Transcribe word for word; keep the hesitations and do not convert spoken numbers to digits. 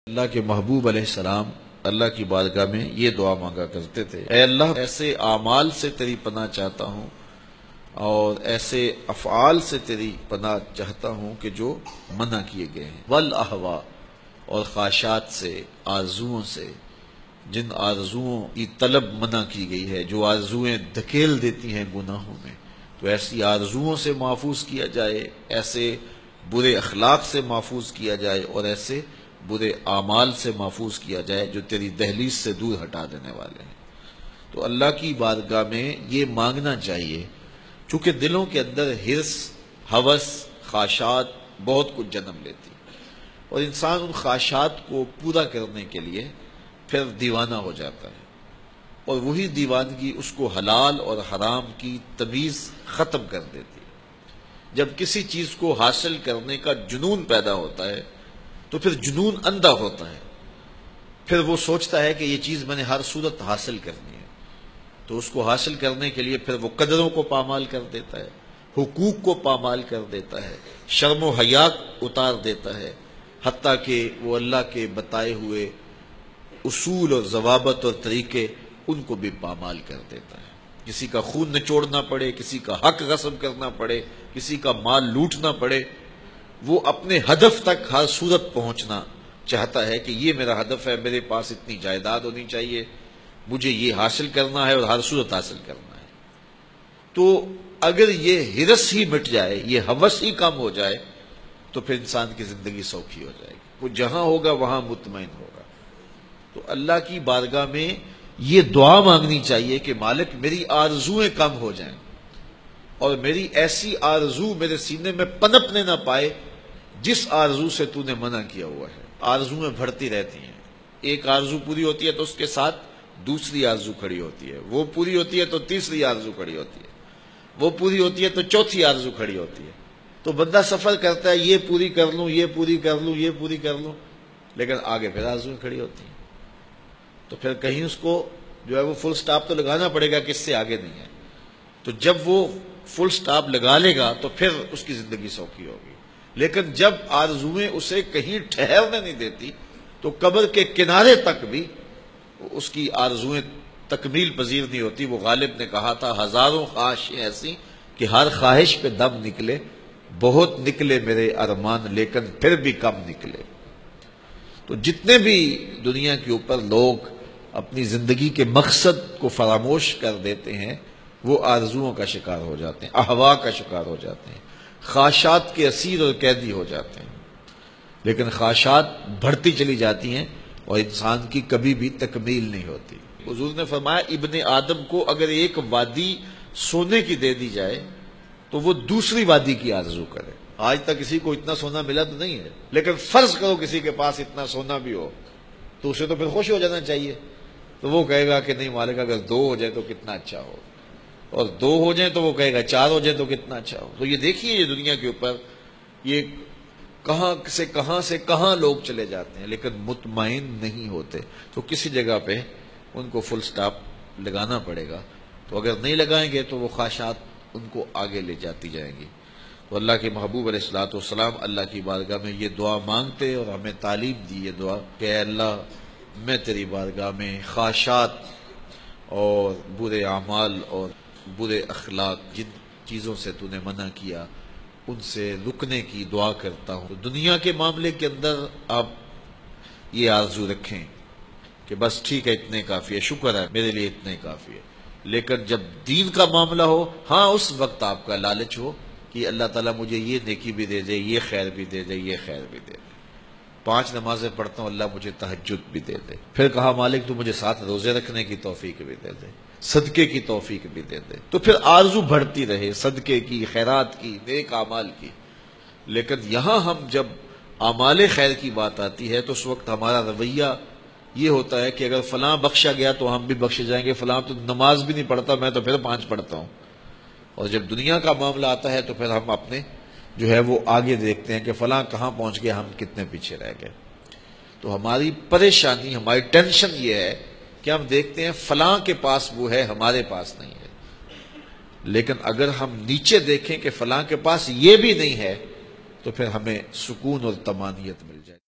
اللہ کے محبوب علیہ السلام اللہ کی بارگاہ میں یہ دعا مانگا کرتے تھے، اے اللہ ایسے اعمال سے تیری پناہ چاہتا ہوں اور ایسے افعال سے تیری پناہ چاہتا ہوں کہ جو منع کیے گئے ہیں، والاہوا اور خواہشات سے، آرزوؤں سے، جن آرزوؤں کی طلب منع کی گئی ہے، جو آرزوئیں دھکیل دیتی ہیں گناہوں میں، تو ایسی آرزوؤں سے محفوظ کیا جائے، ایسے برے اخلاق سے محفوظ کیا جائے اور ایسے برے اعمال سے محفوظ کیا جائے جو تیری دہلیز سے دور ہٹا دینے والے ہیں۔ تو اللہ کی بارگاہ میں یہ مانگنا چاہیے، چونکہ دلوں کے اندر حرص، ہوس، خواہشات بہت کچھ جنم لیتی اور انسان ان خواہشات کو پورا کرنے کے لیے پھر دیوانہ ہو جاتا ہے، اور وہی دیوانگی اس کو حلال اور حرام کی تمیز ختم کر دیتی ہے۔ جب کسی چیز کو حاصل کرنے کا جنون پیدا ہوتا ہے تو پھر جنون اندھا ہوتا ہے، پھر وہ سوچتا ہے کہ یہ چیز میں نے ہر صورت حاصل کرنی ہے، تو اس کو حاصل کرنے کے لیے پھر وہ قدروں کو پامال کر دیتا ہے، حقوق کو پامال کر دیتا ہے، شرم و حیا اتار دیتا ہے، حتیٰ کہ وہ اللہ کے بتائے ہوئے اصول اور ضوابط اور طریقے ان کو بھی پامال کر دیتا ہے۔ کسی کا خون نچوڑنا پڑے، کسی کا حق غصب کرنا پڑے، کسی کا مال لوٹنا پڑے، وہ اپنے ہدف تک ہر صورت پہنچنا چاہتا ہے کہ یہ میرا ہدف ہے، میرے پاس اتنی جائیداد ہونی چاہیے، مجھے یہ حاصل کرنا ہے اور ہر صورت حاصل کرنا ہے۔ تو اگر یہ حرص ہی مٹ جائے، یہ ہوس ہی کم ہو جائے، تو پھر انسان کی زندگی سوکھی ہو جائے گی، وہ جہاں ہوگا وہاں مطمئن ہوگا۔ تو اللہ کی بارگاہ میں یہ دعا مانگنی چاہیے کہ مالک میری آرزوئیں کم ہو جائیں اور میری ایسی آرزو میرے سینے میں پنپنے نہ پائے جس آرزو سے تو نے منع کیا ہوا ہے۔ آرزویں بڑھتی رہتی ہیں، ایک آرزو پوری ہوتی ہے تو اس کے ساتھ دوسری آرزو کھڑی ہوتی ہے، وہ پوری ہوتی ہے تو تیسری آرزو کھڑی ہوتی ہے، وہ پوری ہوتی ہے تو چوتھی آرزو کھڑی ہوتی ہے۔ تو بندہ سفر کرتا ہے، یہ پوری کر لوں، یہ پوری کر لوں، یہ پوری کر لوں، لیکن آگے پھر آرزویں کھڑی ہوتی ہیں، تو پھر کہیں اس کو جو ہے وہ فل سٹاپ تو لگانا پڑے گا کہ اس سے آگے نہیں ہے۔ تو جب وہ فل سٹاپ لگا لے گا تو پھر اس کی زندگی سوکھی ہوگی، لیکن جب آرزویں اسے کہیں ٹھہرنے نہیں دیتی تو قبر کے کنارے تک بھی اس کی آرزویں تکمیل پذیر نہیں ہوتی۔ وہ غالب نے کہا تھا، ہزاروں خواہشیں ایسی کہ ہر خواہش پہ دم نکلے، بہت نکلے میرے ارمان لیکن پھر بھی کم نکلے۔ تو جتنے بھی دنیا کے اوپر لوگ اپنی زندگی کے مقصد کو فراموش کر دیتے ہیں، وہ آرزوؤں کا شکار ہو جاتے ہیں، اہوا کا شکار ہو جاتے ہیں، خواہشات کے اسیر اور قیدی ہو جاتے ہیں۔ لیکن خواہشات بڑھتی چلی جاتی ہیں اور انسان کی کبھی بھی تکمیل نہیں ہوتی۔ حضور نے فرمایا، ابن آدم کو اگر ایک وادی سونے کی دے دی جائے تو وہ دوسری وادی کی آرزو کرے۔ آج تک کسی کو اتنا سونا ملا تو نہیں ہے، لیکن فرض کرو کسی کے پاس اتنا سونا بھی ہو تو اسے تو پھر خوش ہو جانا چاہیے، تو وہ کہے گا کہ نہیں مالک اگر دو ہو جائے تو کتنا اچھا ہو، اور دو ہو جائیں تو وہ کہے گا چار ہو جائیں تو کتنا اچھا ہو۔ تو یہ دیکھیے یہ دنیا کے اوپر یہ کہاں سے کہاں سے کہاں لوگ چلے جاتے ہیں لیکن مطمئن نہیں ہوتے۔ تو کسی جگہ پہ ان کو فل سٹاپ لگانا پڑے گا، تو اگر نہیں لگائیں گے تو وہ خواہشات ان کو آگے لے جاتی جائیں گی۔ تو اللہ کے محبوب علیہ الصلوۃ والسلام اللہ کی بارگاہ میں یہ دعا مانگتے اور ہمیں تعلیم دی یہ دعا کہ اے اللہ میں تیری بارگاہ میں خواہشات اور برے اعمال اور برے اخلاق، جن چیزوں سے تو نے منع کیا، ان سے رکنے کی دعا کرتا ہوں۔ دنیا کے معاملے کے اندر آپ یہ آرزو رکھیں کہ بس ٹھیک ہے اتنے کافی ہے، شکر ہے میرے لیے اتنے کافی ہے، لیکن جب دین کا معاملہ ہو، ہاں اس وقت آپ کا لالچ ہو کہ اللہ تعالیٰ مجھے یہ نیکی بھی دے دے، یہ خیر بھی دے دے، یہ خیر بھی دے دے، پانچ نمازیں پڑھتا ہوں اللہ مجھے تہجد بھی دے دے، پھر کہا مالک تو مجھے ساتھ روزے رکھنے کی توفیق بھی دے دے، صدقے کی توفیق بھی دے دے، تو پھر آرزو بڑھتی رہے صدقے کی، خیرات کی، نیک اعمال کی۔ لیکن یہاں ہم جب اعمال خیر کی بات آتی ہے تو اس وقت ہمارا رویہ یہ ہوتا ہے کہ اگر فلاں بخشا گیا تو ہم بھی بخشے جائیں گے، فلاں تو نماز بھی نہیں پڑھتا میں تو پھر پانچ پڑھتا ہوں۔ اور جب دنیا کا معاملہ آتا ہے تو پھر ہم اپنے جو ہے وہ آگے دیکھتے ہیں کہ فلاں کہاں پہنچ گیا، ہم کتنے پیچھے رہ گئے۔ تو ہماری پریشانی، ہماری ٹینشن یہ ہے کہ ہم دیکھتے ہیں فلاں کے پاس وہ ہے، ہمارے پاس نہیں ہے، لیکن اگر ہم نیچے دیکھیں کہ فلاں کے پاس یہ بھی نہیں ہے تو پھر ہمیں سکون اور طمانینت مل جائے۔